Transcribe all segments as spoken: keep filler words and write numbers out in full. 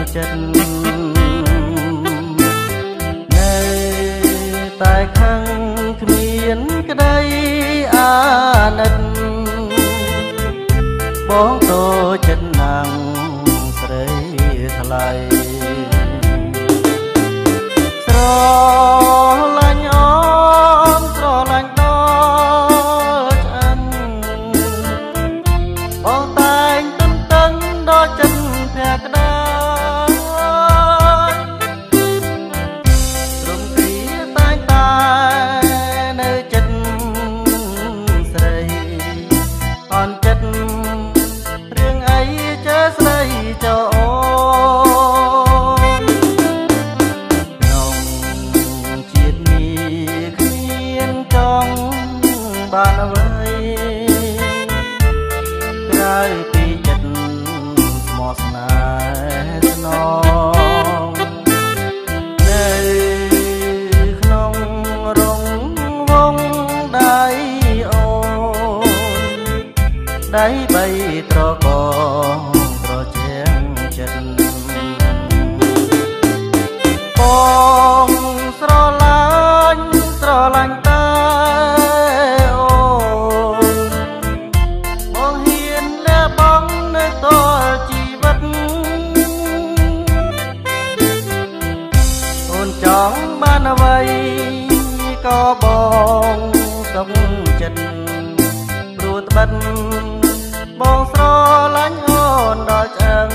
ចិត្តនៅតែខឹងគ្មានក្តីអាណិតបងតូចចិត្តណាំងស្រីថ្លៃស្រឡាញ់អូនស្រឡាញ់ដល់ឆ្អិនបងតែងទន្ទឹងដល់ចិត្តភក្តីរំគ្រាតែងតែនៅចិត្តស្រីអន់ចិត្តរឿងអីចេះស្ដីចោអូនក្នុងជាតិនេះគ្មានចង់បានអ្វីក្រៅពីចិត្តស្មោះស្នេហ៍ស្នងនៅក្នុងរងវងដៃអូនដៃបីត្រកត្រជាងចិត្តបងស្រឡាញ់ស្រឡាញ់តែអូនបងហ៊ានលះបង់នៅតលជីវិតអូនចង់បានអ្វីក៏បងសុខចិត្តព្រោះត្បិតបងស្រឡាញ់អូនដល់ឆ្អឹង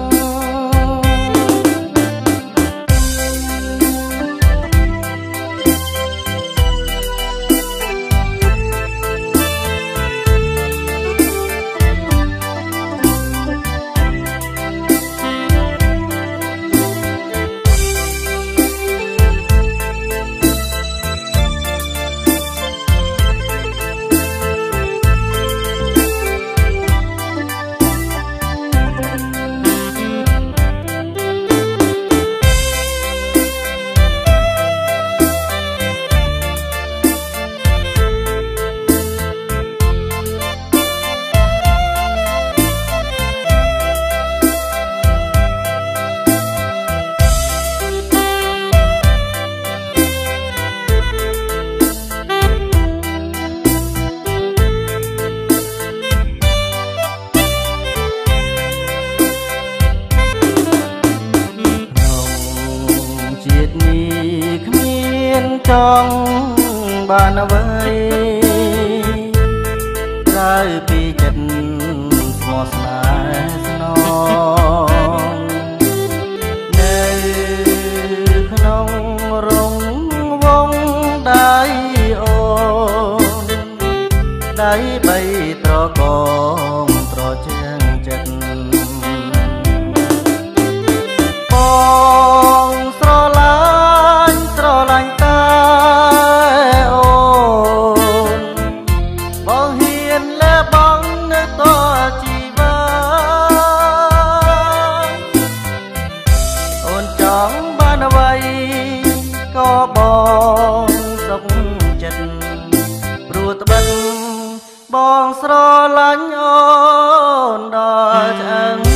ជាតិនេះគ្មានចង់បានអ្វីក្រៅពីចិត្តស្មោះស្នេហ៍ស្នងនៅក្នុងរងវងដៃអូនដៃបីត្រកងត្រជាងចិត្តបងស្រឡាញ់ស្រឡាញ់តែអូនបងហ៊ានលះបង់នៅតលជីវិតអូនចង់បានអ្វីក៏បងសុខចិត្តព្រោះត្បិតបងស្រឡាញ់អូនដល់ឆ្អឹង